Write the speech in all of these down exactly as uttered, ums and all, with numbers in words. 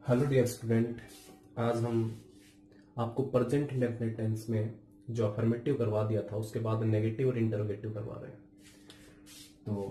Hello dear student, आज हम आपको प्रेजेंट इंडेफिनिट टेंस में जो अफर्मेटिव करवा दिया था उसके बाद नेगेटिव और इंटरोगेटिव करवा रहे हैं। तो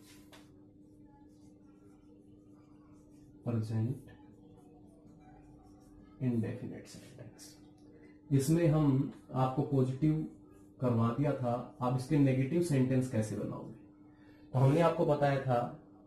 प्रेजेंट इंडेफिनिट सेंटेंस, इसमें हम आपको पॉजिटिव करवा दिया था। आप इसके नेगेटिव सेंटेंस कैसे बनाओगे? तो हमने आपको बताया था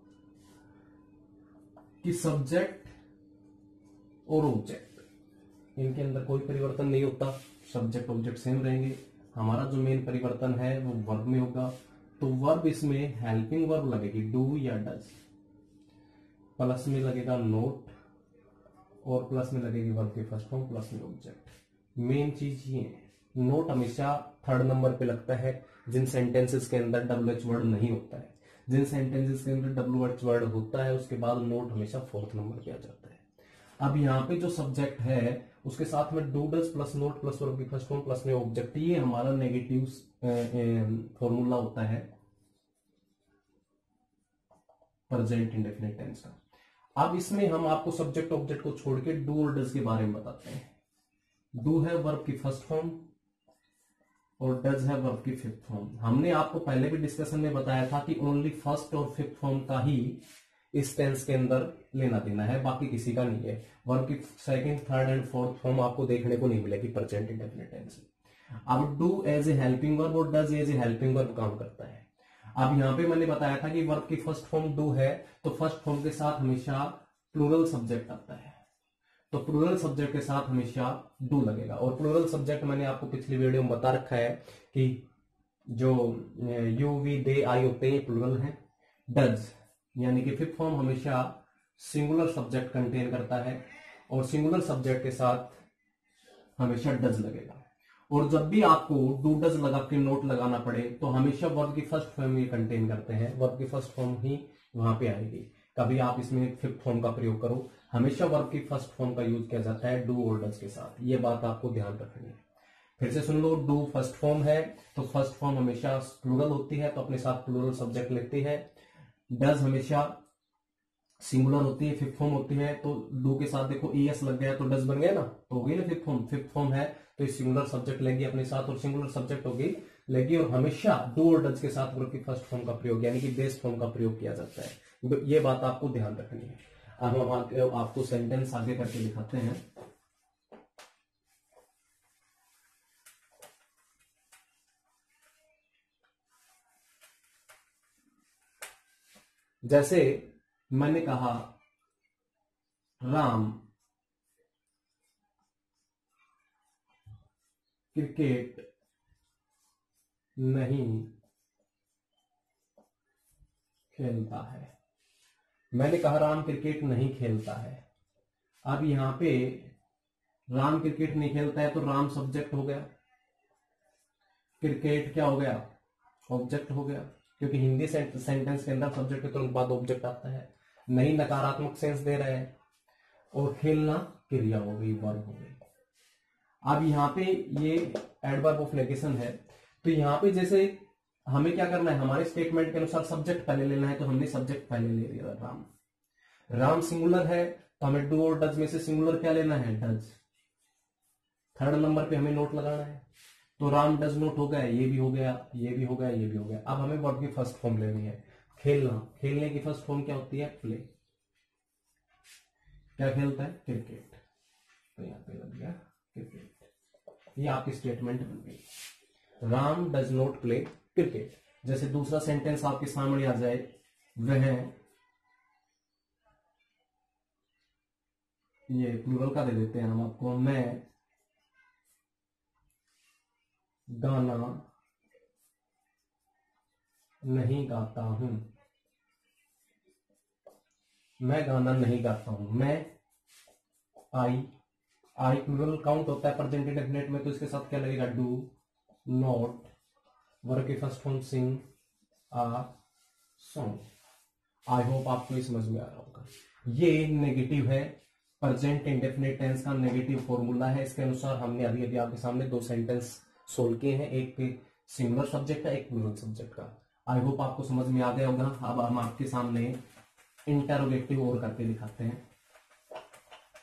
कि सब्जेक्ट और ऑब्जेक्ट, इनके अंदर कोई परिवर्तन नहीं होता, सब्जेक्ट ऑब्जेक्ट सेम रहेंगे। हमारा जो मेन परिवर्तन है वो वर्ब में होगा। तो वर्ब इसमें हेल्पिंग वर्ब लगेगी, डू या डज, प्लस में लगेगा नोट और प्लस में लगेगी वर्ब के फर्स्ट फॉर्म, प्लस में ऑब्जेक्ट। मेन चीज ये है, नोट हमेशा थर्ड नंबर पे लगता है जिन सेंटेंसेस के अंदर डब्ल्यू एच वर्ड नहीं होता है। जिन सेंटेंसेस के अंदर डब्ल्यू एच वर्ड होता है उसके बाद नोट हमेशा फोर्थ नंबर पे आ जाता है। अब यहाँ पे जो सब्जेक्ट है उसके साथ में do does plus not plus verb की फर्स्ट फॉर्म प्लस में ऑब्जेक्ट, ये हमारा नेगेटिव फॉर्मूला होता है प्रेजेंट इंडेफिनिट टेंस का। अब इसमें हम आपको सब्जेक्ट ऑब्जेक्ट को छोड़ के डू और डज के बारे में बताते हैं। डू है वर्ब की फर्स्ट फॉर्म और डज है वर्ब की फिफ्थ फॉर्म। हमने आपको पहले भी डिस्कशन में बताया था कि ओनली फर्स्ट और फिफ्थ फॉर्म का ही इस टेंस के अंदर लेना देना है, बाकी किसी का नहीं है। वर्ब की second, third and fourth form आपको देखने को नहीं मिलेगी प्रेजेंट इंडेफिनिट टेंस में। अब do as a helping verb और does as a helping verb काम करता है। अब यहां पे मैंने बताया था कि वर्ब की फर्स्ट फॉर्म डू है तो फर्स्ट फॉर्म के साथ हमेशा प्लूरल सब्जेक्ट आता है, तो प्लूरल सब्जेक्ट के साथ हमेशा डू लगेगा। और प्लूरल सब्जेक्ट मैंने आपको पिछली वीडियो में बता रखा है कि जो यू वी दे आई होते हैं प्लूरल है। डज यानी कि फिफ्थ फॉर्म हमेशा सिंगुलर सब्जेक्ट कंटेन करता है और सिंगुलर सब्जेक्ट के साथ हमेशा डज लगेगा। और जब भी आपको डू डज लगा के नोट लगाना पड़े तो हमेशा वर्ब की फर्स्ट फॉर्म ये कंटेन करते हैं, वर्ब की फर्स्ट फॉर्म ही वहां पे आएगी। कभी आप इसमें फिफ्थ फॉर्म का प्रयोग करो, हमेशा वर्ब की फर्स्ट फॉर्म का यूज किया जाता है डू और डज के साथ। ये बात आपको ध्यान रखनी है। फिर से सुन लो, डू फर्स्ट फॉर्म है तो फर्स्ट फॉर्म हमेशा प्लूरल होती है तो अपने साथ प्लूरल सब्जेक्ट लेती है। डज हमेशा सिंगुलर होती है, फिफ्थ फॉर्म होती है। तो डू के साथ देखो ई एस लग गया तो डज बन गया ना, तो होगी ना फिफ्थ फॉर्म। फिफ्थ फॉर्म है तो सिंगुलर सब्जेक्ट लेगी अपने साथ और सिंगुलर सब्जेक्ट होगी लेगी और हमेशा डू और डज के साथ वर्ब की फर्स्ट फॉर्म का प्रयोग यानी कि बेस फॉर्म का प्रयोग किया जाता है। तो ये बात आपको ध्यान रखनी है। अब हम आपको सेंटेंस आगे करके दिखाते हैं। जैसे मैंने कहा राम क्रिकेट नहीं खेलता है। मैंने कहा राम क्रिकेट नहीं खेलता है। अब यहां पे राम क्रिकेट नहीं खेलता है तो राम सब्जेक्ट हो गया, क्रिकेट क्या हो गया, ऑब्जेक्ट हो गया, क्योंकि हिंदी सेंटेंस के अंदर सब्जेक्ट के तुरंत बाद ऑब्जेक्ट आता है। नहीं नकारात्मक सेंस दे रहे हैं और खेलना क्रिया हो गई, वर्ब हो गई। अब यहाँ पे ये एडवर्ब ऑफ नेगेशन है तो यहाँ पे जैसे हमें क्या करना है, हमारे स्टेटमेंट के अनुसार सब्जेक्ट पहले लेना है तो हमने सब्जेक्ट पहले ले लिया राम। राम सिंगुलर है तो हमें डू और डज में से सिंगुलर क्या लेना है, डज। थर्ड नंबर पे हमें नोट लगाना है तो राम डज नोट हो गया, ये भी हो गया, ये भी हो गया, ये भी हो गया। अब हमें वर्ब की फर्स्ट फॉर्म लेनी है, खेलना। खेलने की फर्स्ट फॉर्म क्या होती है, प्ले। क्या खेलता है, क्रिकेट, तो यहाँ पे लग गया क्रिकेट। ये आपकी स्टेटमेंट बन गई, Ram does not play cricket. जैसे दूसरा सेंटेंस आपके सामने आ जाए, वह, ये प्लूरल का दे देते हैं हम आपको, मैं गाना नहीं गाता हूं। मैं गाना नहीं गाता हूं, मैं आई, आई प्लूरल काउंट होता है प्रेजेंट इंडेफिनिट में तो इसके साथ क्या लगेगा, डू नॉट, वर्ब की first form sing a song. I hope आपको ये समझ में आ रहा होगा। ये नेगेटिव है, प्रेजेंट इंडेफिनिट टेंस का नेगेटिव फॉर्मूला है। इसके अनुसार हमने अभी अभी आपके सामने दो सेंटेंस सोल्व किए हैं, एक पे सिंगुलर सब्जेक्ट है, एक प्लूरल सब्जेक्ट का। आई होप आपको समझ में आ गया होगा। अब हम आपके सामने इंटरोगेटिव और करके दिखाते हैं।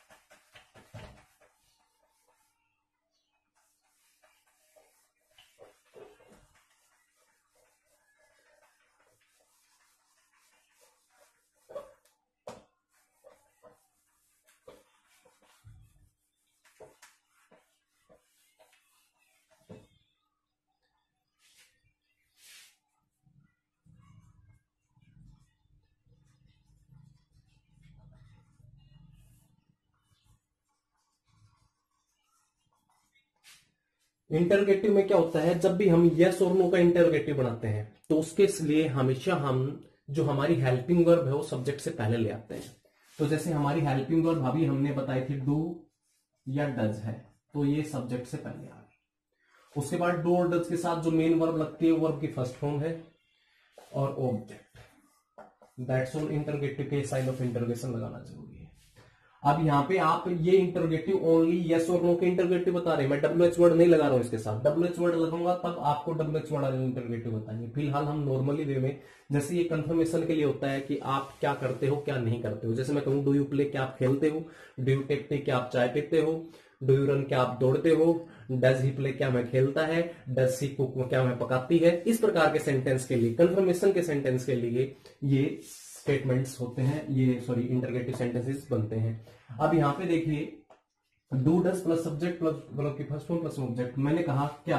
इंटरोगेटिव में क्या होता है, जब भी हम यस और नो का इंटरोगेटिव बनाते हैं तो उसके लिए हमेशा हम जो हमारी हेल्पिंग वर्ब है वो सब्जेक्ट से पहले ले आते हैं। तो जैसे हमारी हेल्पिंग वर्ब अभी हमने बताई थी डू या डज है, तो ये सब्जेक्ट से पहले आ गई। उसके बाद डू और डज के साथ जो मेन वर्ब लगती है वो वर्ब की फर्स्ट फॉर्म है और ऑब्जेक्ट। That's all. इंटरोगेटिव के साइन ऑफ इंटरोगेशन लगाना जरूरी है। अब यहाँ पे आप ये इंटरोगेटिव ओनली यस और नो के इंटरोगेटिव बता रहे हैं, मैं डब्ल्यू एच वर्ड नहीं लगा रहा हूं इसके साथ। डब्ल्यू एच वर्ड लगाऊंगा तब आपको डब्ल्यू एच वर्ड इंटरोगेटिव बताएंगे। फिलहाल हम नॉर्मली वे में, जैसे ये कंफर्मेशन के लिए होता है कि आप क्या करते हो क्या नहीं करते हो। जैसे मैं कहूँ डू यू प्ले, क्या आप खेलते हो, डू यू टेक टी, क्या आप चाय पीते हो, डू यू रन, क्या आप दौड़ते हो, डज ही प्ले, क्या मैं खेलता है, डज सी कुक, क्या मैं पकाती है। इस प्रकार के सेंटेंस के लिए, कंफर्मेशन के सेंटेंस के लिए ये स्टेटमेंट्स होते हैं, ये सॉरी इंटरोगेटिव सेंटेंसेस बनते हैं। अब यहां पे देखिए do does plus subject plus मतलब की फर्स्ट फॉर्म प्लस ऑब्जेक्ट। मैंने कहा क्या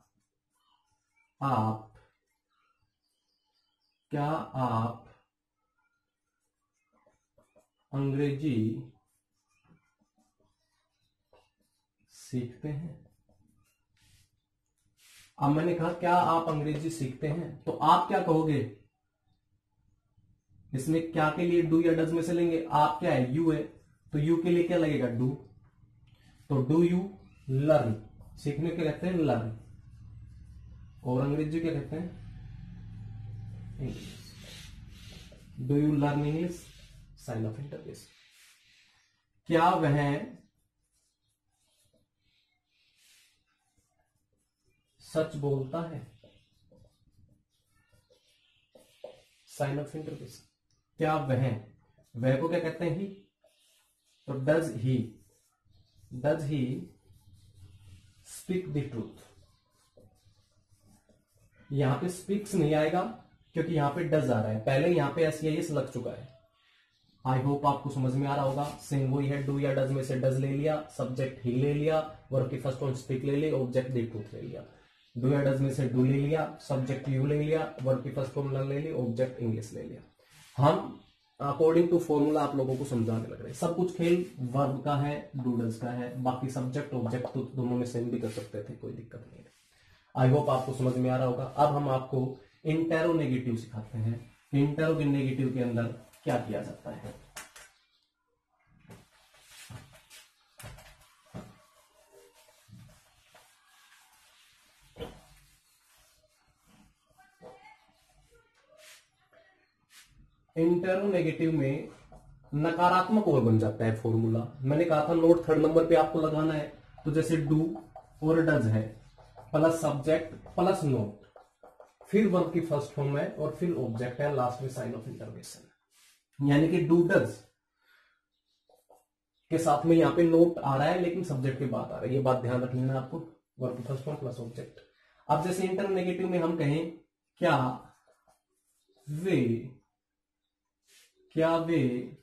आप क्या आप अंग्रेजी सीखते हैं। अब मैंने कहा क्या आप अंग्रेजी सीखते हैं, तो आप क्या कहोगे, इसमें क्या के लिए डू या डज में से लेंगे, आप क्या है, यू है, तो यू के लिए क्या लगेगा, डू। तो डू यू लर्न, सीखने के कहते हैं लर्न, और अंग्रेजी क्या कहते हैं, English. Do you learn English, sign of interviews. क्या वह सच बोलता है, साइन ऑफ इंटरव्यूस। क्या वह, वह को क्या कहते हैं, ही, तो does he does he speak the truth. यहां पे स्पीक्स नहीं आएगा क्योंकि यहां पे डज आ रहा है, पहले यहां पे एस एस लग चुका है। आई होप आपको समझ में आ रहा होगा। सेम वही है, डू या डज में से डज ले लिया, सब्जेक्ट ही ले लिया, वर्ब की फर्स्ट फॉर्म स्पीक ले ली, ऑब्जेक्ट द ट्रूथ ले लिया। डू या डज में से डू ले लिया, सब्जेक्ट यू ले लिया, वर्ब की फर्स्ट फॉर्म लर्न ले ली, ऑब्जेक्ट इंग्लिश ले लिया। हम अकॉर्डिंग टू फॉर्मूला आप लोगों को समझाने लग रहे हैं। सब कुछ खेल वर्ब का है, डू डज का है, बाकी सब्जेक्ट ऑब्जेक्ट तो दोनों में सेम भी कर सकते थे, कोई दिक्कत नहीं है। आई होप आपको समझ में आ रहा होगा। अब हम आपको इंटेरोनेगेटिव सिखाते हैं। इंटेरोनेगेटिव के अंदर क्या किया जाता है। इंटेरोनेगेटिव में नकारात्मक और बन जाता है फॉर्मूला। मैंने कहा था नोट थर्ड नंबर पे आपको लगाना है। तो जैसे डू और डज है, प्लस सब्जेक्ट प्लस नोट, फिर वर्ब की फर्स्ट फॉर्म है और फिर ऑब्जेक्ट है, लास्ट में साइन ऑफ इंटरवेशन। यानी कि डू डज के साथ में यहां पे नोट आ रहा है लेकिन सब्जेक्ट के बाद आ रहा है, ये बात ध्यान रख लेना आपको। वर्ब की फर्स्ट फॉर्म प्लस ऑब्जेक्ट। अब जैसे इंटरनेगेटिव में हम कहें क्या वे क्या वे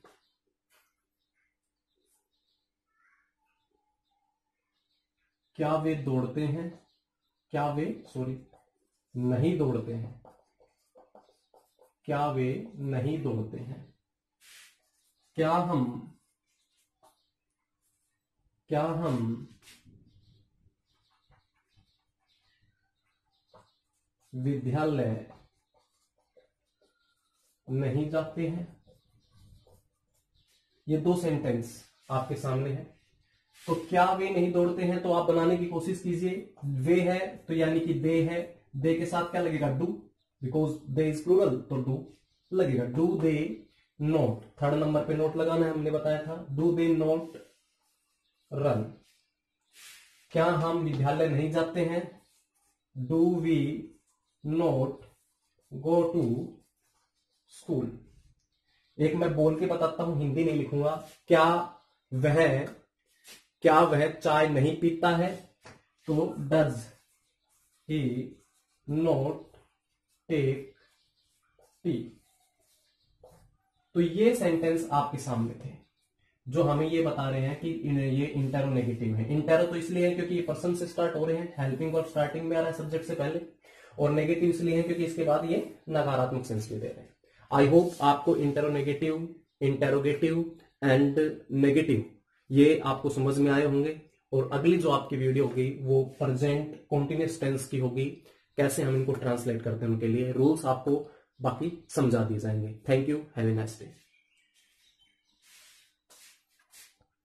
क्या वे दौड़ते हैं, क्या वे सॉरी नहीं दौड़ते हैं, क्या वे नहीं दौड़ते हैं। क्या हम क्या हम विद्यालय नहीं जाते हैं। ये दो सेंटेंस आपके सामने है। तो क्या वे नहीं दौड़ते हैं, तो आप बनाने की कोशिश कीजिए। वे है तो यानी कि दे है, दे के साथ क्या लगेगा, do, because they is plural, तो डू लगेगा। Do they not, third number पे नोट लगाना है, हमने बताया था। डू दे नोट रन, क्या हम विद्यालय नहीं जाते हैं। Do we not go to school. एक मैं बोल के बताता हूं, हिंदी नहीं लिखूंगा। क्या वह क्या वह चाय नहीं पीता है, तो does he not take tea. तो ये सेंटेंस आपके सामने थे जो हमें ये बता रहे हैं कि ये इंटेरोनेगेटिव है। इंटेरो तो इसलिए है क्योंकि ये पर्सन से स्टार्ट हो रहे हैं, हेल्पिंग और स्टार्टिंग में आ रहा है सब्जेक्ट से पहले, और नेगेटिव इसलिए है क्योंकि इसके बाद ये नकारात्मक सेंस भी दे रहे हैं। आई होप आपको इंटेरोनेगेटिव, इंटेरोगेटिव एंड नेगेटिव ये आपको समझ में आए होंगे। और अगली जो आपकी वीडियो होगी वो प्रेजेंट कॉन्टिन्यूअस टेंस की होगी, कैसे हम इनको ट्रांसलेट करते हैं उनके लिए रूल्स आपको बाकी समझा दिए जाएंगे। Thank you, have a nice day.